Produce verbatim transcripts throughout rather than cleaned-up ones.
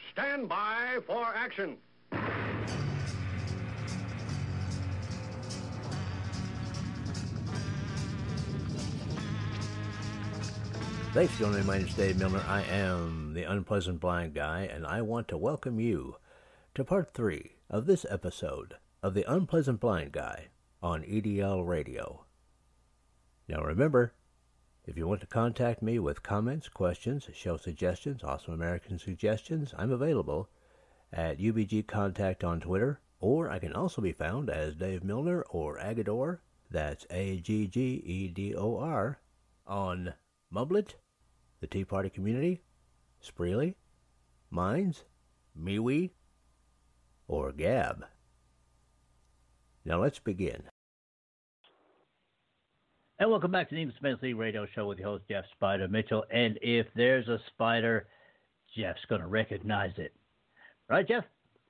stand by for action. Thanks for joining me. My name is Dave Milner. I am the Unpleasant Blind Guy, and I want to welcome you to part three of this episode of the Unpleasant Blind Guy on E D L Radio. Now remember, if you want to contact me with comments, questions, show suggestions, Awesome American suggestions, I'm available at U B G Contact on Twitter, or I can also be found as Dave Milner or Agador, that's A G G E D O R, on Mumblet, the Tea Party Community, Spreely, Minds, MeWe, or Gab. Now let's begin. And welcome back to the Even Spencer Radio Show with your host, Jeff Spider Mitchell. And if there's a spider, Jeff's going to recognize it. Right, Jeff?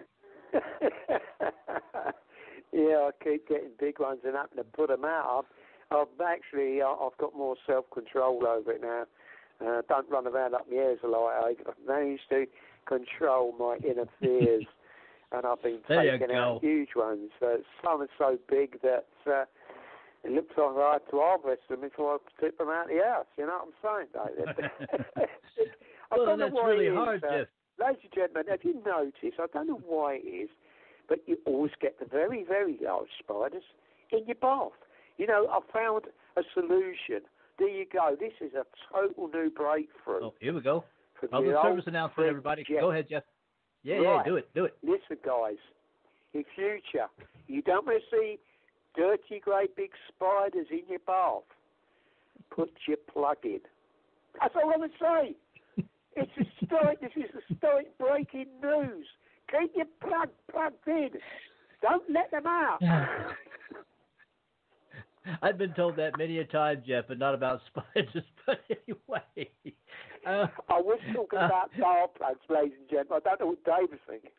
Yeah, I keep getting big ones and having to put them out. I've, I've actually, I've got more self-control over it now. Uh, don't run around up my ears a lot. I've managed to control my inner fears. And I've been taking out huge ones. Uh, some are so big that uh, it looks like I had to harvest them before I took them out of the house. You know what I'm saying, David? I well, don't know that's why really it is, hard, uh, Jeff. Ladies and gentlemen, have you noticed, I don't know why it is, but you always get the very, very large spiders in your bath. You know, I found a solution. There you go. This is a total new breakthrough. Oh, here we go. Public service announcement, everybody. Jeff. Go ahead, Jeff. Yeah, right. yeah, do it, do it. Listen, guys, in future, you don't want to see dirty, great big spiders in your bath. Put your plug in. That's all I'm going to say. It's historic. This is historic breaking news. Keep your plug plugged in. Don't let them out. I've been told that many a time, Jeff, but not about spiders. But anyway. Uh, I was talking uh, about dial plugs, ladies and gentlemen. I don't know what Dave was thinking.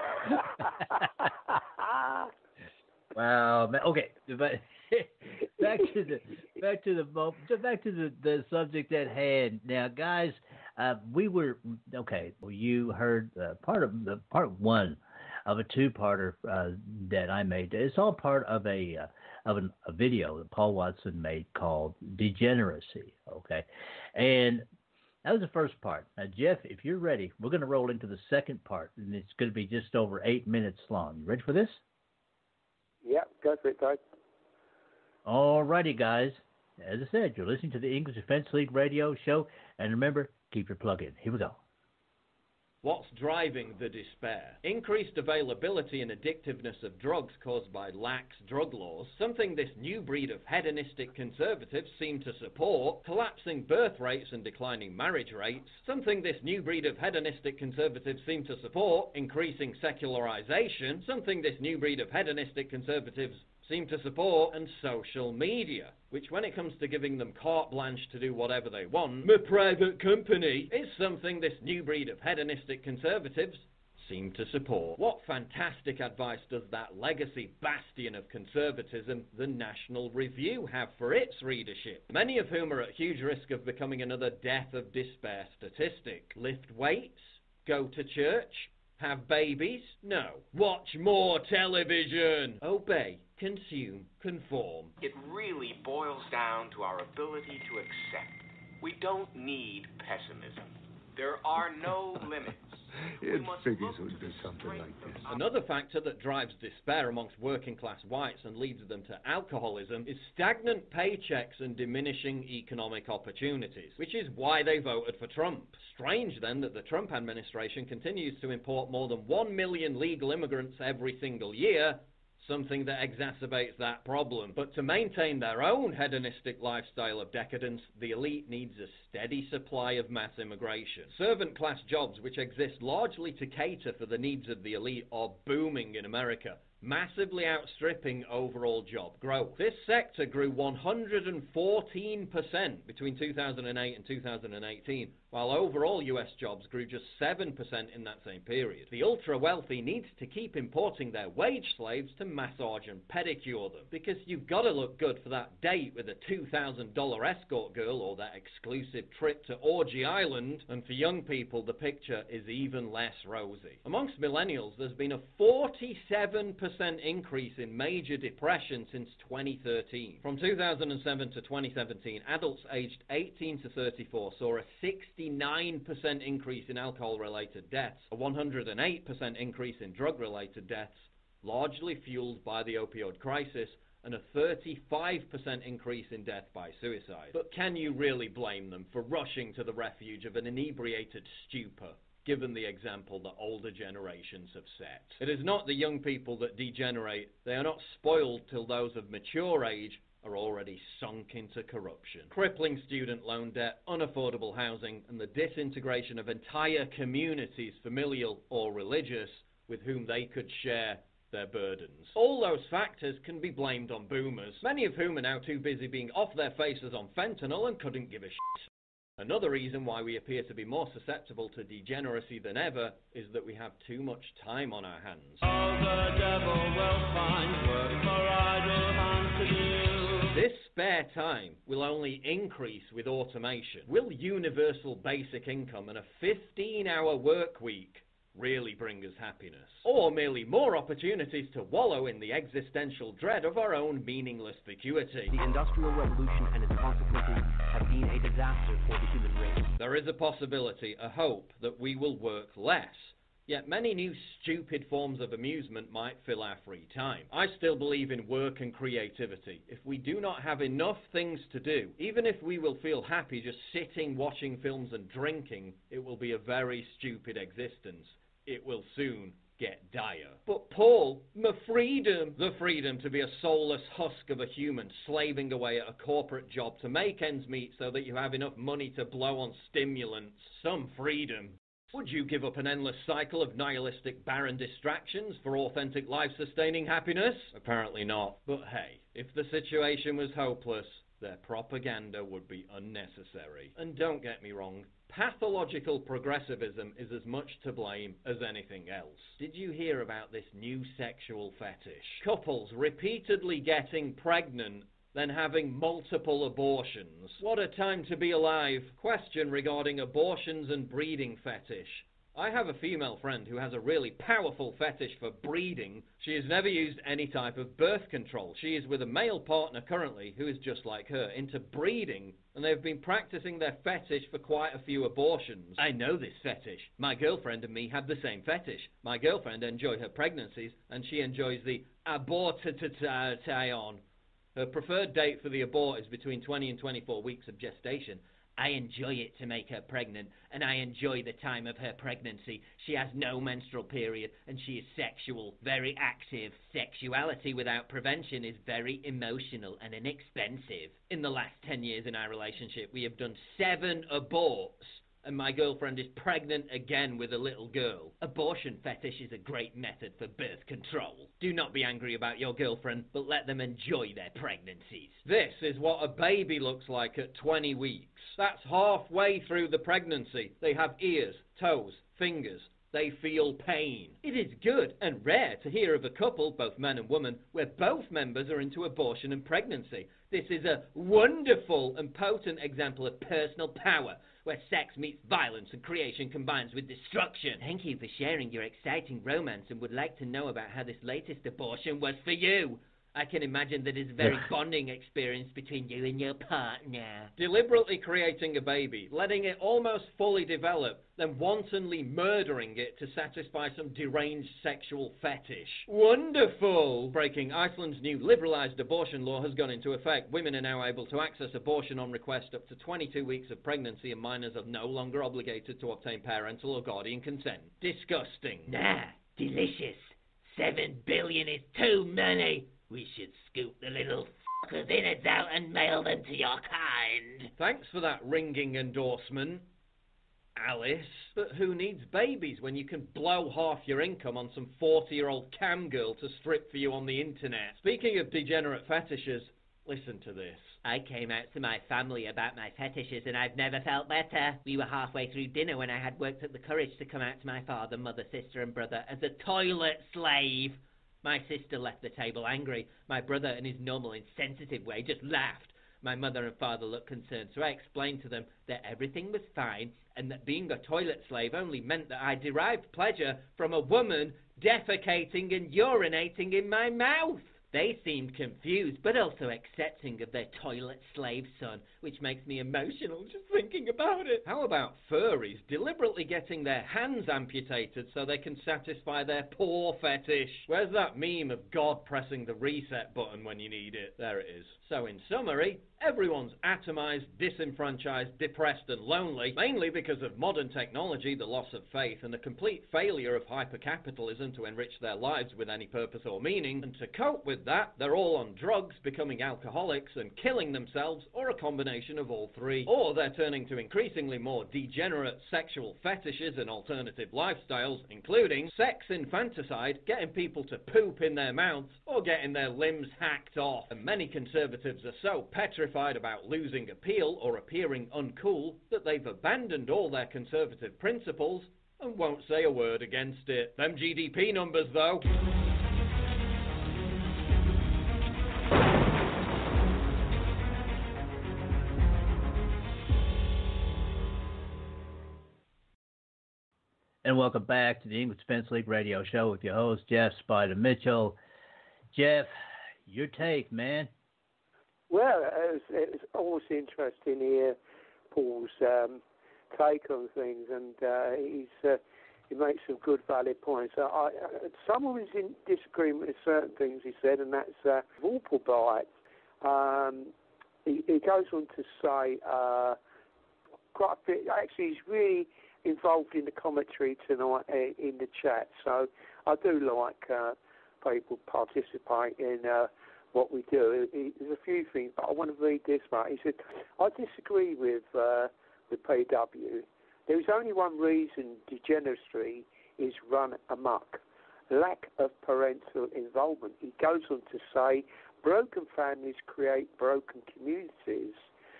Wow. Okay. But back to the back to the back to the, the subject at hand. Now, guys, uh, we were okay. Well, you heard uh, part of the part one of a two-parter uh, that I made. It's all part of a uh, of an, a video that Paul Watson made called Degeneracy. Okay, and that was the first part. Now, Jeff, if you're ready, we're going to roll into the second part, and it's going to be just over eight minutes long. You ready for this? Yeah, go for it, Dave. All righty, guys. As I said, you're listening to the English Defense League radio show, and remember, keep your plug in. Here we go. What's driving the despair? Increased availability and addictiveness of drugs caused by lax drug laws, something this new breed of hedonistic conservatives seem to support, collapsing birth rates and declining marriage rates, something this new breed of hedonistic conservatives seem to support, increasing secularization, something this new breed of hedonistic conservatives seem to support, and social media, which when it comes to giving them carte blanche to do whatever they want, my private company, is something this new breed of hedonistic conservatives seem to support. What fantastic advice does that legacy bastion of conservatism, the National Review, have for its readership, many of whom are at huge risk of becoming another death of despair statistic? Lift weights? Go to church? Have babies? No. Watch more television. Obey. Consume. Conform. It really boils down to our ability to accept. We don't need pessimism. There are no limits. It figures it would be something like this. Another factor that drives despair amongst working-class whites and leads them to alcoholism is stagnant paychecks and diminishing economic opportunities, which is why they voted for Trump. Strange, then, that the Trump administration continues to import more than one million legal immigrants every single year, something that exacerbates that problem. But to maintain their own hedonistic lifestyle of decadence, the elite needs a steady supply of mass immigration. Servant class jobs, which exist largely to cater for the needs of the elite, are booming in America, massively outstripping overall job growth. This sector grew one hundred fourteen percent between two thousand eight and two thousand eighteen, while overall U S jobs grew just seven percent in that same period. The ultra-wealthy need to keep importing their wage slaves to massage and pedicure them, because you've got to look good for that date with a two thousand dollar escort girl or that exclusive trip to Orgy Island, and for young people the picture is even less rosy. Amongst millennials, there's been a forty-seven percent increase in major depression since twenty thirteen. From two thousand seven to twenty seventeen, adults aged eighteen to thirty-four saw a sixty-nine percent increase in alcohol-related deaths, a one hundred eight percent increase in drug-related deaths, largely fueled by the opioid crisis, and a thirty-five percent increase in death by suicide. But can you really blame them for rushing to the refuge of an inebriated stupor, given the example that older generations have set? It is not the young people that degenerate. They are not spoiled till those of mature age are already sunk into corruption. Crippling student loan debt, unaffordable housing, and the disintegration of entire communities, familial or religious, with whom they could share their burdens. All those factors can be blamed on boomers, many of whom are now too busy being off their faces on fentanyl and couldn't give a shit. Another reason why we appear to be more susceptible to degeneracy than ever is that we have too much time on our hands. All the devil will find work for idle hands to do. This spare time will only increase with automation. Will universal basic income and a fifteen hour work week really bring us happiness? Or merely more opportunities to wallow in the existential dread of our own meaningless vacuity? The Industrial Revolution and its consequences have been a disaster for the human race. There is a possibility, a hope, that we will work less. Yet many new stupid forms of amusement might fill our free time. I still believe in work and creativity. If we do not have enough things to do, even if we will feel happy just sitting, watching films and drinking, it will be a very stupid existence. It will soon get dire. But Paul, my freedom, the freedom to be a soulless husk of a human slaving away at a corporate job to make ends meet so that you have enough money to blow on stimulants, some freedom. Would you give up an endless cycle of nihilistic barren distractions for authentic life-sustaining happiness? Apparently not. But hey, if the situation was hopeless, their propaganda would be unnecessary. And don't get me wrong, pathological progressivism is as much to blame as anything else. Did you hear about this new sexual fetish? Couples repeatedly getting pregnant, then having multiple abortions. What a time to be alive. Question regarding abortions and breeding fetish. I have a female friend who has a really powerful fetish for breeding. She has never used any type of birth control. She is with a male partner currently who is just like her, into breeding, and they've been practicing their fetish for quite a few abortions. I know this fetish. My girlfriend and me have the same fetish. My girlfriend enjoys her pregnancies, and she enjoys the abortation. Her preferred date for the abort is between twenty and twenty-four weeks of gestation. I enjoy it to make her pregnant, and I enjoy the time of her pregnancy. She has no menstrual period, and she is sexual, very active. Sexuality without prevention is very emotional and inexpensive. In the last ten years in our relationship, we have done seven aborts, and my girlfriend is pregnant again with a little girl. Abortion fetish is a great method for birth control. Do not be angry about your girlfriend, but let them enjoy their pregnancies. This is what a baby looks like at twenty weeks. That's halfway through the pregnancy. They have ears, toes, fingers. They feel pain. It is good and rare to hear of a couple, both man and woman, where both members are into abortion and pregnancy. This is a wonderful and potent example of personal power, where sex meets violence and creation combines with destruction. Thank you for sharing your exciting romance, and would like to know about how this latest abortion was for you. I can imagine that it's a very bonding experience between you and your partner. Deliberately creating a baby, letting it almost fully develop, then wantonly murdering it to satisfy some deranged sexual fetish. Wonderful! Breaking Iceland's new liberalized abortion law has gone into effect. Women are now able to access abortion on request up to twenty-two weeks of pregnancy, and minors are no longer obligated to obtain parental or guardian consent. Disgusting. Nah, delicious. Seven billion is too many. We should scoop the little f***ers' innards out and mail them to your kind. Thanks for that ringing endorsement, Alice. But who needs babies when you can blow half your income on some forty-year-old cam girl to strip for you on the internet? Speaking of degenerate fetishes, Listen to this. I came out to my family about my fetishes and I've never felt better. We were halfway through dinner when I had worked up the courage to come out to my father, mother, sister and brother as a toilet slave. My sister left the table angry. My brother, in his normal insensitive way, just laughed. My mother and father looked concerned, so I explained to them that everything was fine and that being a toilet slave only meant that I derived pleasure from a woman defecating and urinating in my mouth. They seemed confused, but also accepting of their toilet slave son, which makes me emotional just thinking about it. How about furries deliberately getting their hands amputated so they can satisfy their paw fetish? Where's that meme of God pressing the reset button when you need it? There it is. So in summary, everyone's atomized, disenfranchised, depressed and lonely, mainly because of modern technology, the loss of faith, and the complete failure of hypercapitalism to enrich their lives with any purpose or meaning. And to cope with that, they're all on drugs, becoming alcoholics and killing themselves, or a combination of all three. Or they're turning to increasingly more degenerate sexual fetishes and alternative lifestyles, including sex infanticide, getting people to poop in their mouths, or getting their limbs hacked off. And many conservatives are so petrified about losing appeal or appearing uncool that they've abandoned all their conservative principles and won't say a word against it. Them G D P numbers, though. And welcome back to the English Defense League radio show with your host, Jeff Spider Mitchell. Jeff, your take, man. Well, it's, it's always interesting to hear Paul's um, take on things, and uh, he's uh, he makes some good, valid points. I, I, someone is in disagreement with certain things he said, and that's uh, Vorpalbite. Um, he, he goes on to say uh, quite a bit. Actually, he's really involved in the commentary tonight uh, in the chat, so I do like uh, people participate in Uh, what we do. There's a few things, but I want to read this one. He said, I disagree with uh, with P W. There is only one reason degeneracy is run amok: lack of parental involvement. He goes on to say, broken families create broken communities.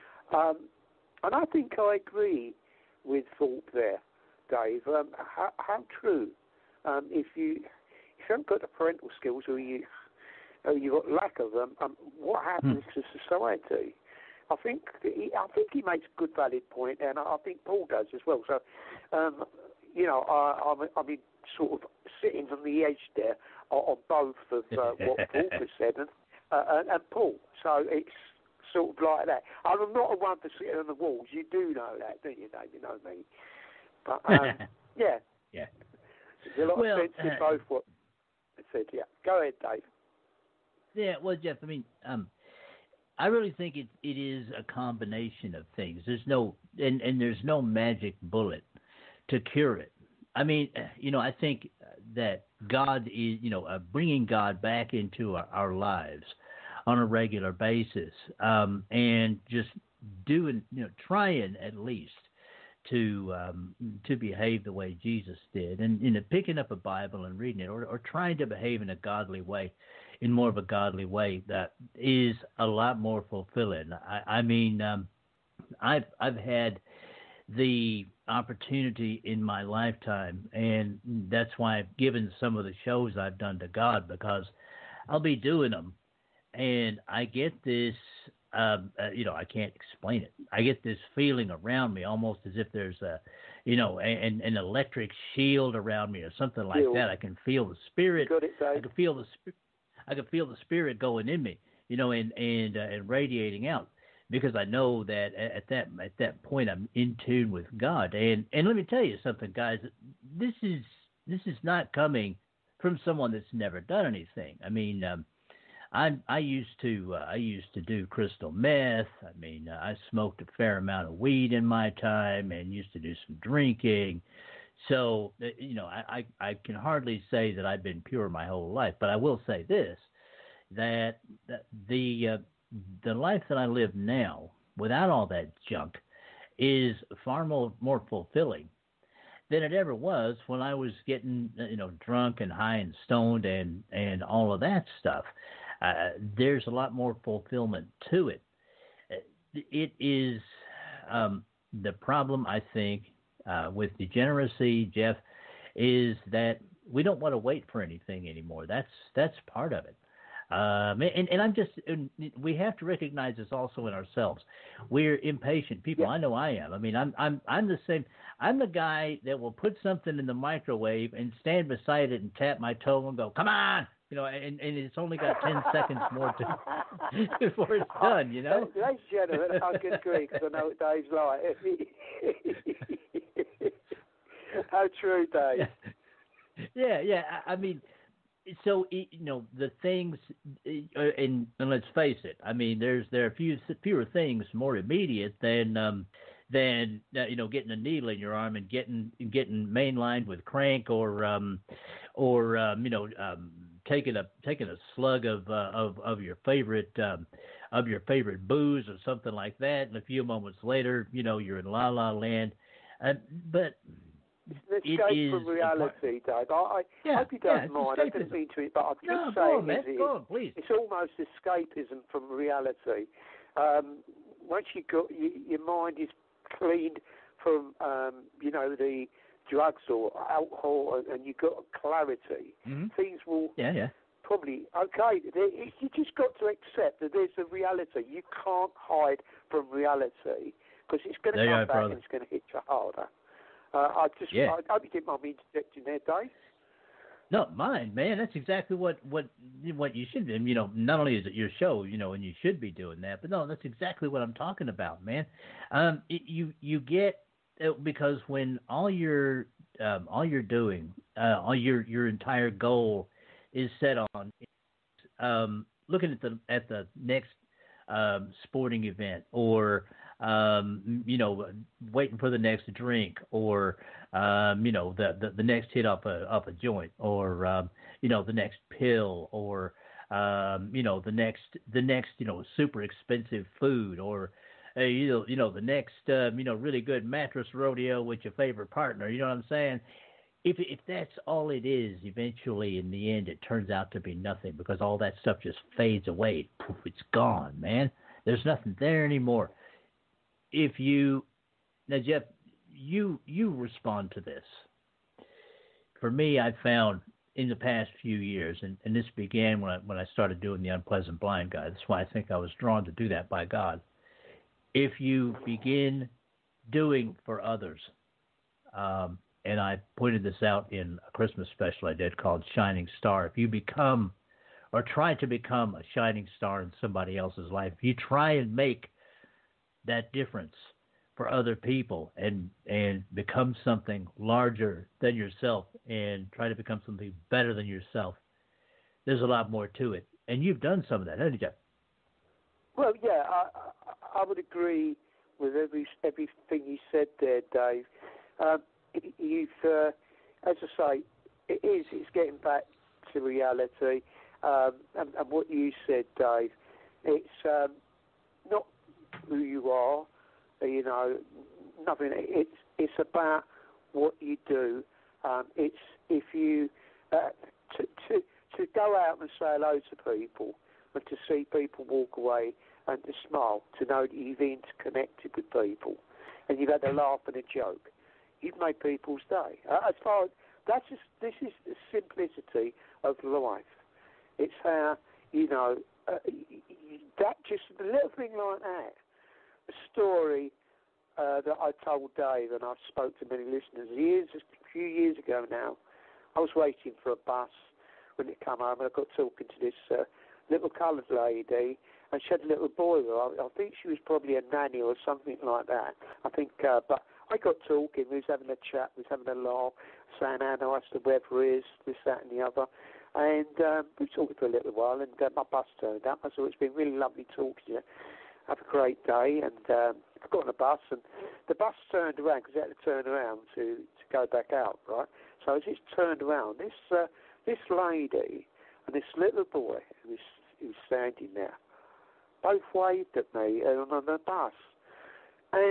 Um, and I think I agree with Thorpe there, Dave. Um, how, how true. Um, if you if you haven't got the parental skills, or you Oh, you've got lack of them. Um, what happens hmm. to society? I think he, I think he makes a good, valid point, and I think Paul does as well. So, um, you know, I, I'm, I'm in sort of sitting on the edge there on both of uh, what Paul has said and, uh, and, and Paul. So it's sort of like that. I'm not a one for sitting on the walls. You do know that, don't you, Dave? You know me. But um, yeah, yeah. There's a lot well, of sense in uh, both what I said. Yeah, go ahead, Dave. Yeah, well, Jeff, I mean, um, I really think it it is a combination of things. There's no and, and there's no magic bullet to cure it. I mean, you know, I think that God is, you know, uh, bringing God back into our, our lives on a regular basis, um, and just doing, you know, trying at least to um, to behave the way Jesus did, and you know, picking up a Bible and reading it, or, or trying to behave in a godly way. In more of a godly way, that is a lot more fulfilling. I, I mean, um, I've I've had the opportunity in my lifetime, and that's why I've given some of the shows I've done to God, because I'll be doing them, and I get this, um, uh, you know, I can't explain it. I get this feeling around me, almost as if there's a, you know, an, an electric shield around me or something like Shield. that. I can feel the spirit. Got it, Dave. I can feel the spirit. I could feel the spirit going in me, you know, and and, uh, and radiating out, because I know that at that at that point I'm in tune with God. And and let me tell you something, guys. This is this is not coming from someone that's never done anything. I mean, um, I I used to uh, I used to do crystal meth. I mean, uh, I smoked a fair amount of weed in my time, and used to do some drinking. So, you know, I, I, I can hardly say that I've been pure my whole life, but I will say this, that, that the uh, the life that I live now, without all that junk, is far more, more fulfilling than it ever was when I was getting, you know, drunk and high and stoned and, and all of that stuff. uh, there's a lot more fulfillment to it. It is um, the problem, I think, uh, with degeneracy, Jeff, is that we don't want to wait for anything anymore. That's that's part of it. Um, and, and I'm just, and we have to recognize this also in ourselves. We're impatient people. Yeah. I know I am. I mean, I'm, I'm, I'm the same. I'm the guy that will put something in the microwave and stand beside it and tap my toe and go, "Come on," you know, and, and it's only got ten seconds more to before it's done. You know, ladies and gentlemen, I can agree because I know what Dave's like. How true, Dave. Yeah, yeah. I, I mean. So, you know, the things, and, and let's face it, I mean, there's there are few, fewer things more immediate than, um, than uh, you know, getting a needle in your arm and getting getting mainlined with crank or, um, or um, you know, um, taking a taking a slug of uh, of of your favorite um, of your favorite booze or something like that, and a few moments later, you know, you're in la la land, uh, but. It's an escape from reality, Dave. I, I yeah, hope you don't yeah, mind. I didn't mean to it, but I'm just no, saying go on, man. it, Go on, please. It's almost escapism from reality. Um, once you got you, your mind is cleaned from, um, you know, the drugs or alcohol, and, and you've got clarity. Mm-hmm. Things will yeah, yeah. probably okay. There, you just got to accept that there's a reality. You can't hide from reality because it's going to come back brother. and it's going to hit you harder. Uh, I just, yeah. I hope you didn't mind me interjecting there, Dave. No, mine, man. That's exactly what, what what you should do. You know, not only is it your show, you know, and you should be doing that, but no, that's exactly what I'm talking about, man. Um, it, you you get because when all you're um, all you're doing, uh, all your your entire goal is set on um, looking at the at the next um, sporting event or. Um, you know, waiting for the next drink, or um, you know, the, the the next hit off a off a joint, or um, you know, the next pill, or um, you know, the next the next you know, super expensive food, or uh, you know, you know, the next um, you know, really good mattress rodeo with your favorite partner. You know what I'm saying? If if that's all it is, eventually in the end, it turns out to be nothing because all that stuff just fades away. Poof, it's gone, man. There's nothing there anymore. If you now, Jeff, you you respond to this. For me, I found in the past few years, and, and this began when I when I started doing the Unpleasant Blind Guy. That's why I think I was drawn to do that by God. If you begin doing for others, um, and I pointed this out in a Christmas special I did called Shining Star. If you become or try to become a shining star in somebody else's life, if you try and make that difference for other people and and become something larger than yourself and try to become something better than yourself, there's a lot more to it. And you've done some of that, haven't you? Well, yeah, I, I, I would agree with every everything you said there, Dave. Um, you've, uh, as I say, it is, it's getting back to reality. Um, and, and what you said, Dave, it's um, not who you are, you know, nothing. It's it's about what you do. Um, it's if you uh, to to to go out and say hello to people and to see people walk away and to smile, to know that you've interconnected with people and you've had a laugh and a joke. You've made people's day. Uh, as far as that's just, this is the simplicity of life. It's how you know uh, that just a little thing like that. A story uh, that I told Dave, and I spoke to many listeners years, a few years ago now. I was waiting for a bus when it came home, and I got talking to this uh, little coloured lady, and she had a little boy with her. I, I think she was probably a nanny or something like that. I think, uh, but I got talking. We was having a chat, we was having a laugh, saying how nice the weather is, this, that, and the other. And um, we talked for a little while, and uh, my bus turned up. I said, it's been really lovely talking to you. Have a great day, and um, I got on a bus, and the bus turned around because it had to turn around to, to go back out, right? So as it turned around, this uh, this lady and this little boy who was, who was standing there both waved at me on, on the bus. And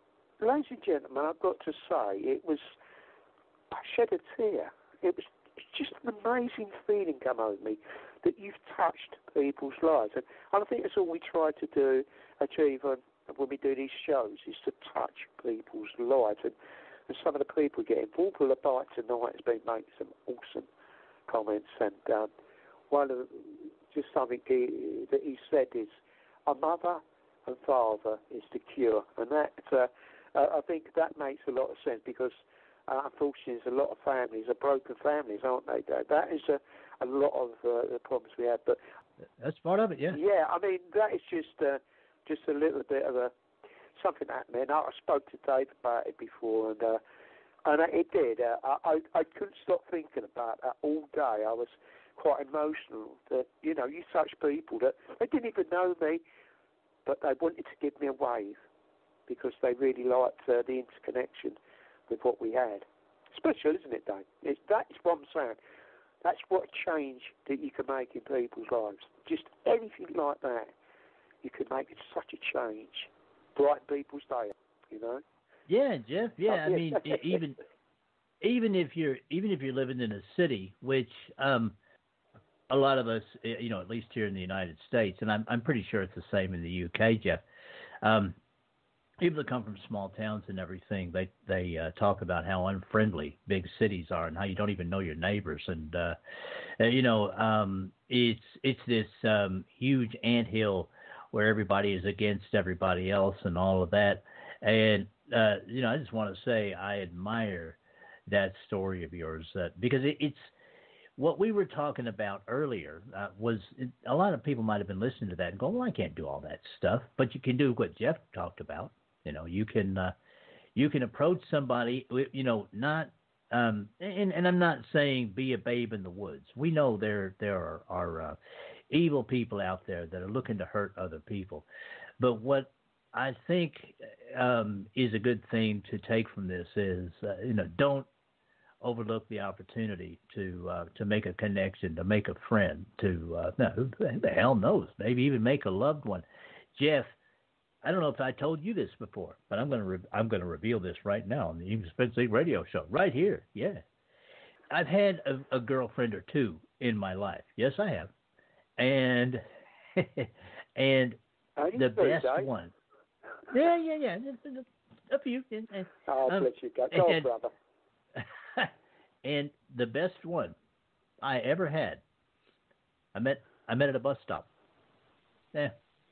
ladies and gentlemen, I've got to say, it was, I shed a tear. It was just an amazing feeling come over me that you've touched people's lives. And I think that's all we try to do, achieve on, when we do these shows, is to touch people's lives. And, and some of the people getting Paul Bite tonight has been making some awesome comments. And um, one of the, just something he, that he said is, a mother and father is the cure. And that, uh, uh, I think that makes a lot of sense because uh, unfortunately there's a lot of families, are broken families, aren't they, Dad? That is a, a lot of uh, the problems we have. But that's part of it, yeah. Yeah, I mean, that is just uh, just a little bit of a something that happened. I spoke to Dave about it before, and uh, and it did. Uh, I I couldn't stop thinking about that all day. I was quite emotional that, you know, you touch people that they didn't even know me, but they wanted to give me a wave because they really liked uh, the interconnection with what we had. Special, isn't it, Dave? It's, that's what I'm saying. That's what change that you can make in people's lives. Just anything like that, you can make it such a change. Brighten people's day, you know? Yeah, Jeff. Yeah, I mean, even even if you're even if you're living in a city, which um, a lot of us, you know, at least here in the United States, and I'm I'm pretty sure it's the same in the U K, Jeff. Um, people that come from small towns and everything, they they uh, talk about how unfriendly big cities are and how you don't even know your neighbors, and uh, you know, um, it's it's this um, huge anthill where everybody is against everybody else and all of that. And uh, you know, I just want to say I admire that story of yours uh, because it, it's what we were talking about earlier. Uh, was it, a lot of people might have been listening to that and going, "Well, I can't do all that stuff," but you can do what Jeff talked about. You know, you can uh, you can approach somebody. You know, not um, and and I'm not saying be a babe in the woods. We know there there are, are uh, evil people out there that are looking to hurt other people, but what I think um, is a good thing to take from this is, uh, you know, don't overlook the opportunity to uh, to make a connection, to make a friend, to uh, no, who the hell knows, maybe even make a loved one. Jeff, I don't know if I told you this before, but I'm going to re- I'm going to reveal this right now on the Even Spencer Radio Show, right here. Yeah, I've had a, a girlfriend or two in my life. Yes, I have, and and the best die? one. Yeah, yeah, yeah. A few. Oh, um, bless you, God. Go and, on, brother. And the best one I ever had, I met I met at a bus stop. Yeah.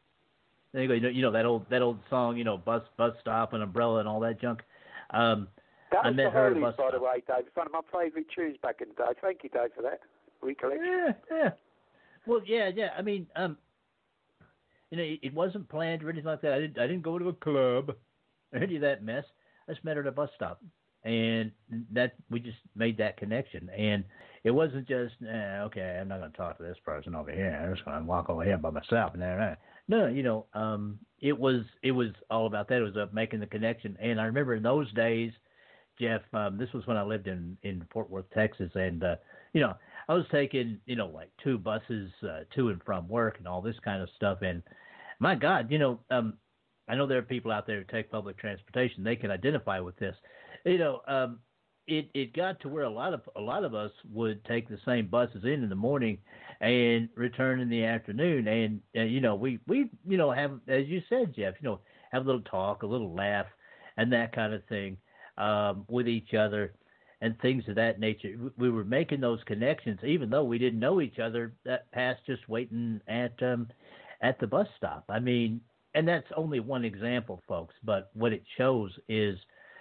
There you go. You know, you know that old that old song. You know, bus bus stop and umbrella and all that junk. Um, that was I met the her at a Hurleys, bus by stop. the way, Dave. It's one of my favourite tunes back in the day. Thank you, Dave, for that recollection. Yeah, yeah. Well, yeah, yeah. I mean, um, you know, it, it wasn't planned or anything like that. I didn't I didn't go to a club or any of that mess. I just met her at a bus stop, and that we just made that connection. And it wasn't just eh, okay, I'm not going to talk to this person over here. I'm just going to walk over here by myself. And then, no, you know, um, it was it was all about that. It was uh, making the connection. And I remember in those days, Jeff, um, this was when I lived in, in Fort Worth, Texas, and uh, you know, I was taking, you know, like two buses uh, to and from work and all this kind of stuff. And my God, you know, um, I know there are people out there who take public transportation. They can identify with this. You know, um, it it got to where a lot of a lot of us would take the same buses in in the morning and return in the afternoon. And uh, you know, we we you know have, as you said, Jeff, you know, have a little talk, a little laugh, and that kind of thing um, with each other. And things of that nature. We were making those connections, even though we didn't know each other, that past just waiting at um, at the bus stop. I mean, and that's only one example, folks. But what it shows is,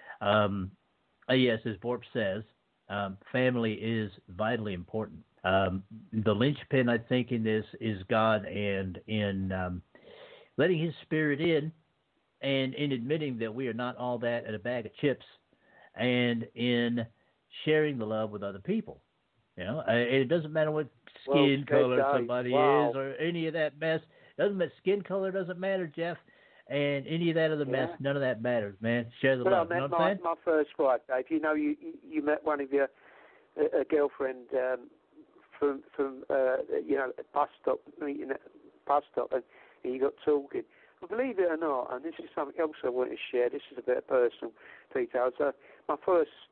um, yes, as Borp says, um, family is vitally important. Um, the linchpin, I think, in this is God, and in um, letting His Spirit in, and in admitting that we are not all that at a bag of chips, and in sharing the love with other people. You know, it doesn't matter what skin well, color guy. somebody wow. is or any of that mess. Doesn't matter. Skin color doesn't matter, Jeff. And any of that other mess, yeah. none of that matters, man. Share the well, love. I met You know what my, I'm saying? my first wife, Dave. You know, you you met one of your a, a girlfriend um, from from uh, you know a bus stop meeting at a bus stop, and, and you got talking. But believe it or not, and this is something else I want to share. This is a bit of personal details. Uh, my first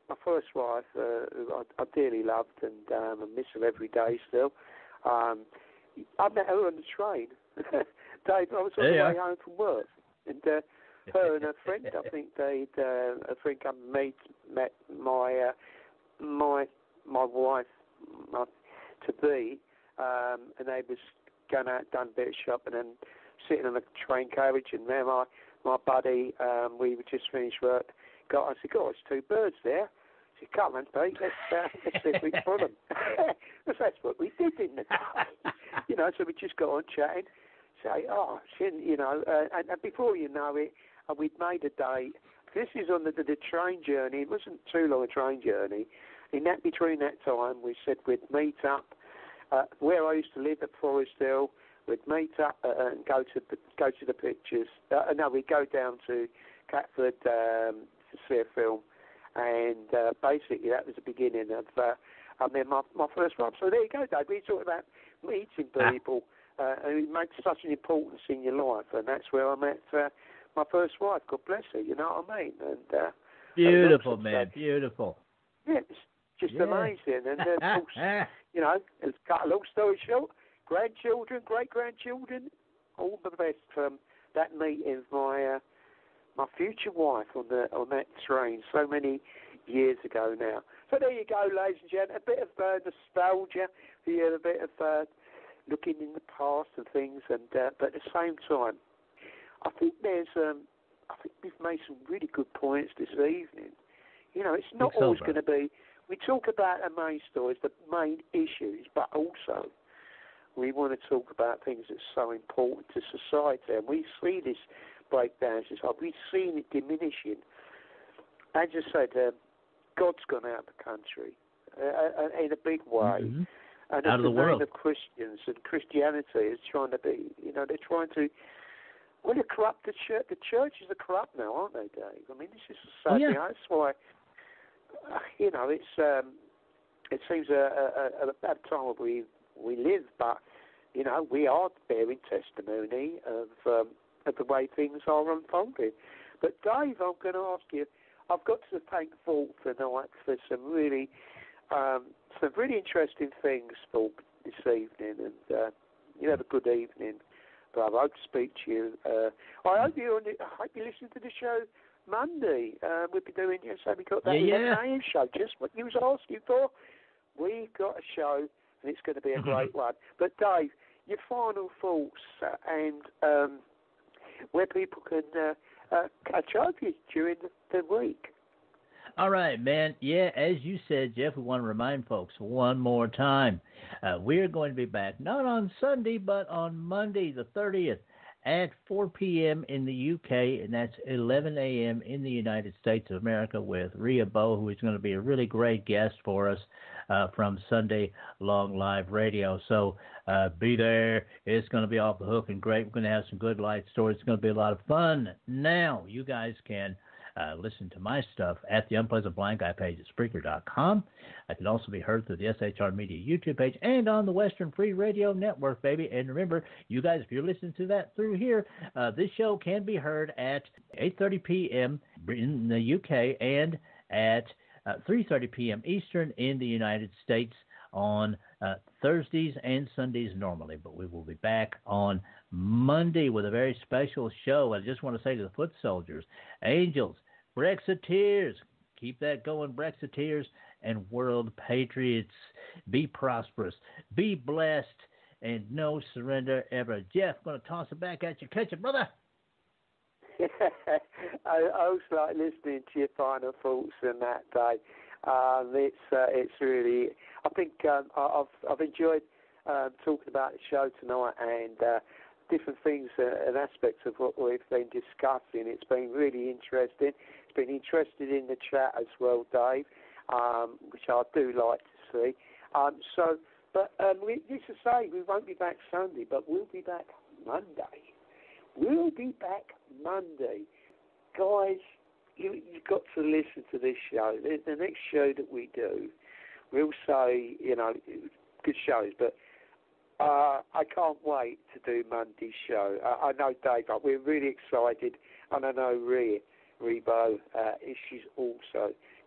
my first wife, uh, who I, I dearly loved, and um, I miss her every day still. Um, I met her on the train. Dave, I was on yeah. the way home from work, and uh, her and her friend, I think they'd, uh, a friend come and meet, met my, uh, my, my wife, my, to be, um, and they was going out, done a bit of shopping, and sitting on a train carriage, and there my, my buddy, um, we were just finished work, got, I said, God, there's two birds there. I said, come on, Pete, let's, uh, let's see if we can pull them. Because that's what we did in the day. You know, so we just got on chatting, say, oh, you know, uh, and, and before you know it, uh, we'd made a date. This is on the, the, the train journey. It wasn't too long a train journey. In that, between that time, we said we'd meet up uh, where I used to live at Forest Hill. We'd meet up uh, and go to the, go to the pictures. Uh, no, we'd go down to Catford um, to see a film, and uh, basically that was the beginning of uh, and then my, my first love. So there you go, Dave. We talk about meeting people, uh, and it makes such an importance in your life, and that's where I met uh, my first wife. God bless her. You know what I mean? And uh, beautiful, and man. Beautiful. Yeah, it's just yeah. amazing. And uh, of course, you know, to cut a long story short, grandchildren, great grandchildren, all the best from that meeting of my uh, my future wife on the on that train so many years ago now. So there you go, ladies and gentlemen, a bit of uh, nostalgia, yeah, a bit of uh, looking in the past and things, and uh, but at the same time, I think there's um, I think we've made some really good points this evening. You know, it's not so, always bro. going to be. We talk about the main stories, the main issues, but also we want to talk about things that's so important to society, and we see this breakdown in society. We've seen it diminishing. As I said, um, God's gone out of the country uh, uh, in a big way, mm-hmm. and out of the name world. of Christians and Christianity is trying to be. You know, they're trying to. Well, they corrupt the church. The churches are corrupt now, aren't they, Dave? I mean, this is a sad Oh, yeah. thing. That's why. Uh, you know, it's um, it seems a, a, a bad time we we live, but you know, we are bearing testimony of um, of the way things are unfolding. But Dave, I'm going to ask you. I've got to thank Falk tonight for some really um, some really interesting things, Falk, this evening, and uh, you have a good evening, brother. I hope to speak to you. Uh, I hope you I hope you listen to the show Monday. Uh, we'll be doing, you know, we got that Yeah, eleven yeah. a.m. show, just what you was asking for. We got a show, and it's going to be a great one. But Dave, your final thoughts uh, and um, where people can uh, uh, catch up with you during the, the week. All right, man. Yeah, as you said, Jeff, we want to remind folks one more time. Uh, we're going to be back not on Sunday, but on Monday, the thirtieth, at four p.m. in the U K, and that's eleven a.m. in the United States of America with Rhea Bow, who is going to be a really great guest for us uh, from Sunday Long Live Radio. So uh, be there. It's going to be off the hook and great. We're going to have some good light stories. It's going to be a lot of fun. Now, you guys can Uh, listen to my stuff at the Unpleasant Blind Guy page at Spreaker dot com. I can also be heard through the S H R Media YouTube page and on the Western Free Radio Network, baby. And remember, you guys, if you're listening to that through here, uh, this show can be heard at eight thirty p.m. in the U K and at uh, three thirty p.m. Eastern in the United States on uh, Thursdays and Sundays normally. But we will be back on Monday with a very special show. I just want to say to the foot soldiers, angels, Brexiteers, keep that going, Brexiteers, and world patriots, be prosperous, be blessed, and no surrender ever. Jeff, going to toss it back at you. Catch it, brother. I, I also like listening to your final thoughts on that day. Um, it's uh, it's really, I think um, I've I've enjoyed um, talking about the show tonight and uh, different things uh, and aspects of what we've been discussing. It's been really interesting. It's been interested in the chat as well, Dave, um, which I do like to see. Um, so, but um, we, just to say, we won't be back Sunday, but we'll be back Monday. We'll be back Monday, guys. You, you've got to listen to this show. The, the next show that we do, we'll say, you know, good shows, but uh, I can't wait to do Monday's show. I, I know, Dave, we're really excited, and I know Rhea, Rebo, uh, she's also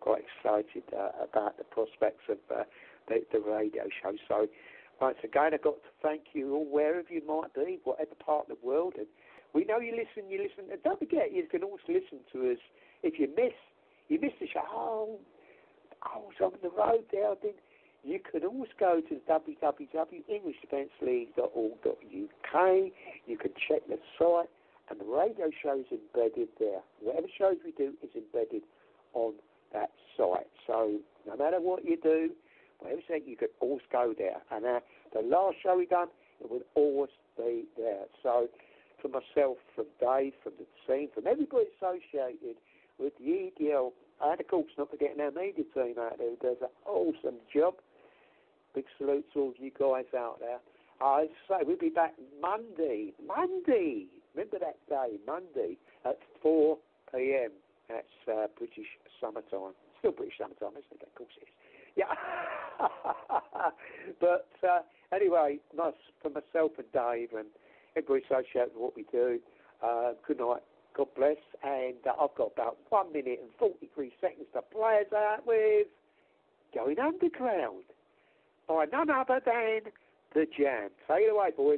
quite excited uh, about the prospects of uh, the, the radio show. So once again, I've got to thank you all, wherever you might be, whatever part of the world. And we know you listen, you listen. And don't forget, you can also listen to us if you miss, you miss the show. Oh, I was on the road there. I did. You can always go to w w w dot english defence league dot org dot u k. You can check the site, and the radio show is embedded there. Whatever shows we do is embedded on that site. So no matter what you do, whatever you say, you can always go there. And uh, the last show we done, it would always be there. So from myself, from Dave, from the team, from everybody associated with the E D L, and of course not forgetting our media team out there who does an awesome job. Big salute to all of you guys out there. I say we'll be back Monday. Monday! Remember that day, Monday, at four p.m. That's uh, British summertime. Still British summertime, isn't it? Of course it is. Yeah. But uh, anyway, nice for myself and Dave and everybody associated with what we do. Uh, good night. God bless. And uh, I've got about one minute and forty-three seconds to play us out with Going Underground by none other than The Jam. Take it away, boys.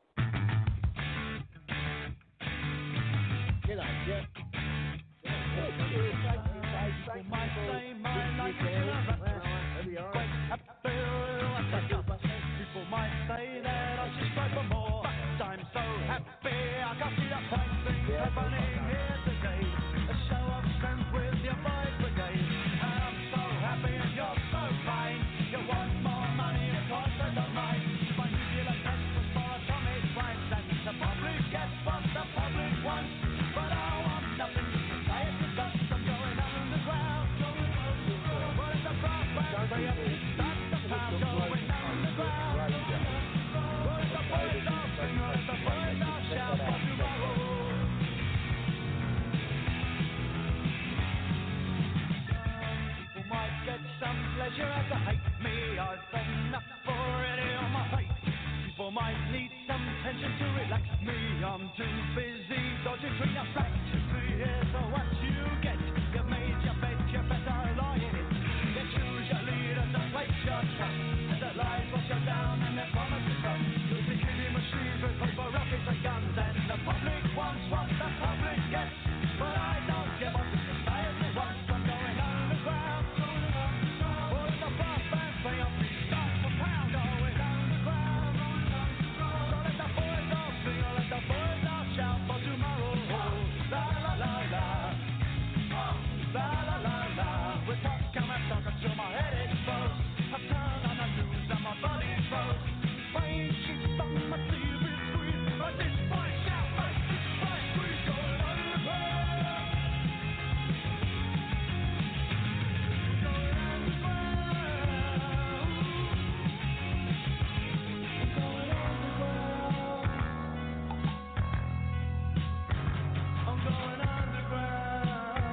G'day, Jeff. People might say my life is a People might say that I should strive for more. But I'm so happy I can see the fine things happening here today. A show of strength with your boys brigade. And I'm so happy and you're so fine. You want more money, of course I don't mind. My nuclear test was for atomic rights, and the public gets what the public wants. But I want nothing to say it to us. I'm going underground. What is the prospect for you? That's the path going underground. What is the voice of sing? What is the voice of shout for tomorrow? People might get some pleasure as they hate me. I've enough already on my plate. People might need some tension to relax me. I'm too busy dodging between the flats. Here's what you get. You made your bed, you better lie in it. You choose your leaders and place your trust. And the lies wash you down and their promises run. You'll be killing machines with paper, rockets and guns. And the public wants what the public gets. But I don't give up. Society wants. I'm going underground. What is the brass band play on me? Start for pound. Going underground. So let the boys all sing. Let the boys all shout for tomorrow. La la la la. La la la la. We're talking, I'm talking till my head explodes. I turn on the news and my body froze. Rain sheets on my T V screen. But this boy shout like this boy scream. Going underground. Going underground. Going underground. I'm going underground.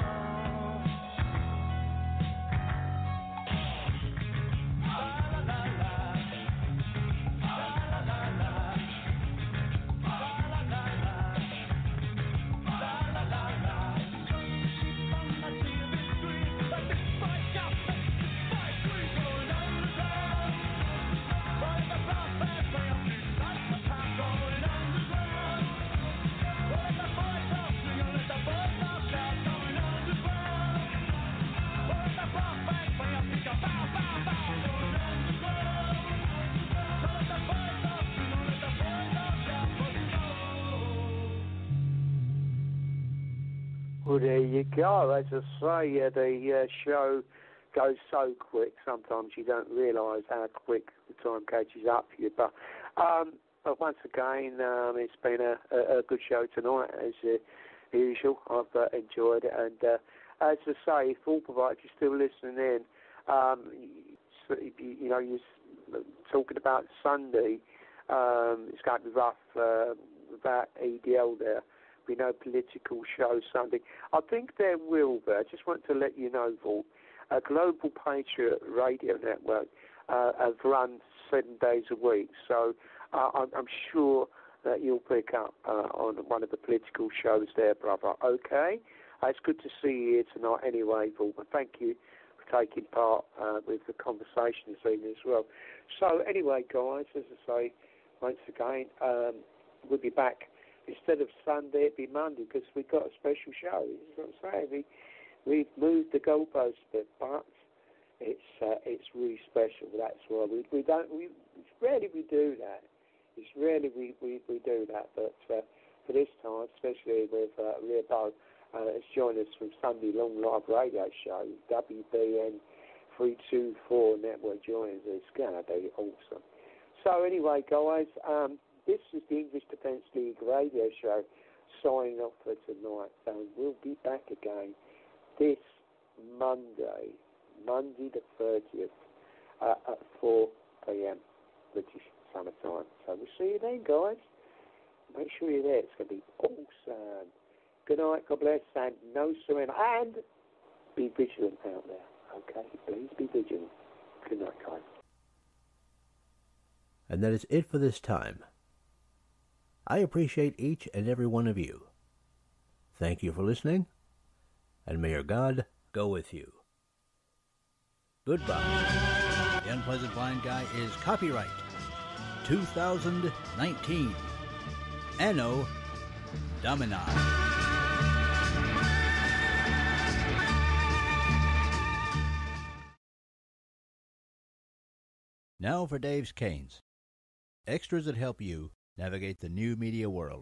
La la la la. La la la la. La la la la. La la la la. Sheep on the T V screen. Like this boy shout, like this boy scream. Going underground. Right the brass band play on me. Like the pound going underground. Let the boys all sing, let the boys all shout. Going underground. Let the brass band play on me. Go bow, bow, bow. Going underground. So let the boys all sing, let the boys all shout. For the Well, there you go. As I say, uh, the uh, show goes so quick. Sometimes you don't realise how quick the time catches up for you. But, um, but once again, um, it's been a, a, a good show tonight, as uh, usual. I've uh, enjoyed it. And uh, as I say, Full Provide, if you're still listening in, um, you, you know, you're talking about Sunday. Um, it's going to be rough uh, without E D L there. Be no political show Sunday. I think there will be. I just want to let you know, Vault, a Global Patriot Radio Network uh, have run seven days a week. So uh, I'm, I'm sure that you'll pick up uh, on one of the political shows there, brother. Okay? Uh, it's good to see you here tonight anyway, Vault. But thank you taking part uh, with the conversation this evening as well. So anyway, guys, as I say, once again, um, we'll be back. Instead of Sunday, it'll be Monday because we've got a special show. That's what I'm saying. We, we've moved the goalpost a bit, but it's uh, it's really special. That's why we we don't we it's rarely we do that. It's rarely we, we, we do that, but uh, for this time, especially with uh, Ria Bow, uh, has joined us from Sunday Long Live Radio Show, W B N three two four Network joins us. It's going to be awesome. So anyway, guys, um, this is the English Defence League radio show signing off for tonight, and we'll be back again this Monday, Monday the thirtieth, uh, at four p.m. British Summer Time. So we'll see you then, guys. Make sure you're there. It's going to be awesome. Good night, God bless, and no surrender. And be vigilant out there, okay? Please be vigilant. Good night, guys. And that is it for this time. I appreciate each and every one of you. Thank you for listening, and may your God go with you. Goodbye. The Unpleasant Blind Guy is copyright two thousand nineteen. Anno Domini. Now for Dave's Canes. Extras that help you navigate the new media world.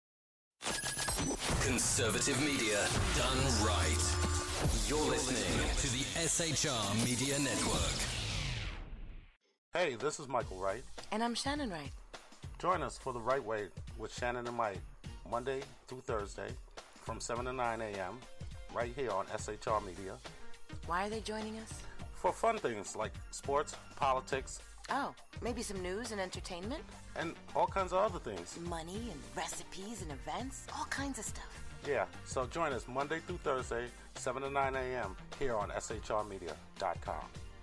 Conservative media done right. You're listening to the S H R Media Network. Hey, this is Michael Wright. And I'm Shannon Wright. Join us for The Right Way with Shannon and Mike, Monday through Thursday from seven to nine a.m. right here on S H R Media. Why are they joining us? For fun things like sports, politics. Oh, maybe some news and entertainment? And all kinds of other things. Money and recipes and events, all kinds of stuff. Yeah, so join us Monday through Thursday, seven to nine a.m. here on S H R media dot com.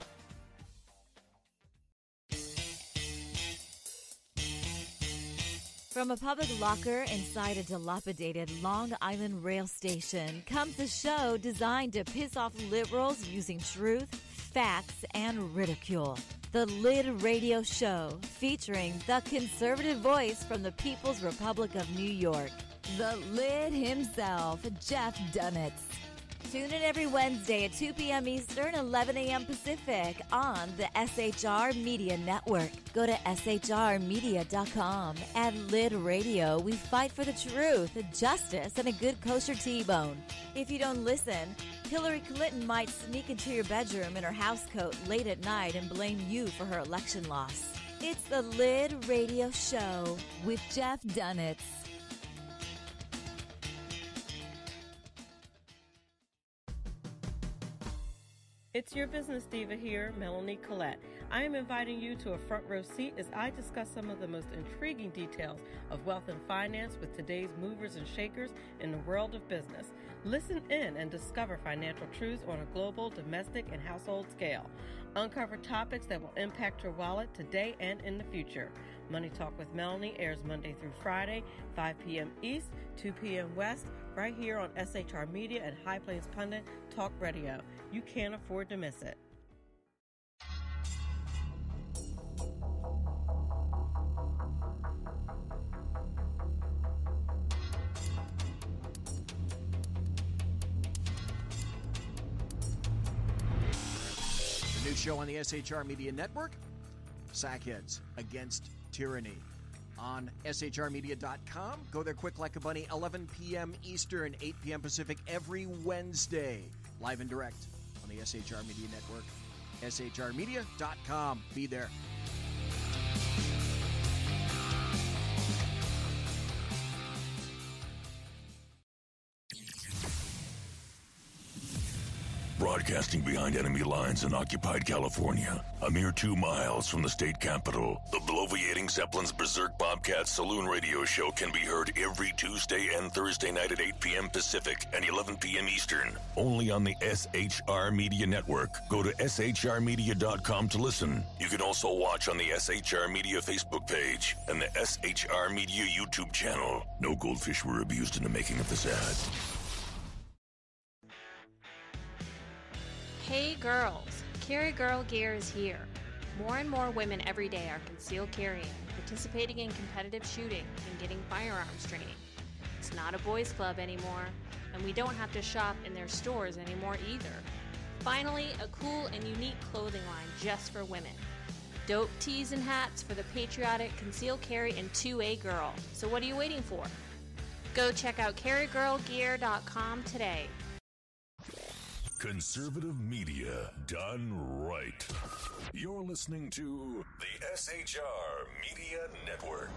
From a public locker inside a dilapidated Long Island rail station comes a show designed to piss off liberals using truth, facts, and ridicule. The Lid Radio Show, featuring the conservative voice from the People's Republic of New York, the Lid himself, Jeff Dunetz. Tune in every Wednesday at two p.m. Eastern, eleven a.m. Pacific on the S H R Media Network. Go to S H R media dot com. At Lid Radio, we fight for the truth, justice, and a good kosher T-bone. If you don't listen, Hillary Clinton might sneak into your bedroom in her housecoat late at night and blame you for her election loss. It's the Lid Radio Show with Jeff Dunetz. It's your business diva here, Melanie Collette. I am inviting you to a front row seat as I discuss some of the most intriguing details of wealth and finance with today's movers and shakers in the world of business. Listen in and discover financial truths on a global, domestic, and household scale. Uncover topics that will impact your wallet today and in the future. Money Talk with Melanie airs Monday through Friday, five p.m. East, two p.m. West, right here on S H R Media and High Plains Pundit Talk Radio. You can't afford to miss it. The new show on the S H R Media Network, Sackheads Against Tyranny. On S H R media dot com. Go there quick like a bunny, eleven p.m. Eastern, eight p.m. Pacific every Wednesday. Live and direct on the S H R Media Network. S H R media dot com. Be there. Broadcasting behind enemy lines in occupied California, a mere two miles from the state capital, the bloviating Zeppelin's Berserk Bobcats Saloon Radio Show can be heard every Tuesday and Thursday night at eight p.m. Pacific and eleven p.m. Eastern, only on the S H R Media Network. Go to S H R media dot com to listen. You can also watch on the S H R Media Facebook page and the S H R Media YouTube channel. No goldfish were abused in the making of this ad. Hey girls, Carry Girl Gear is here. More and more women every day are concealed carrying, participating in competitive shooting, and getting firearms training. It's not a boys' club anymore, and we don't have to shop in their stores anymore either. Finally, a cool and unique clothing line just for women. Dope tees and hats for the patriotic concealed carry and two A girl. So what are you waiting for? Go check out carry girl gear dot com today. Conservative media done right. You're listening to the S H R Media Network.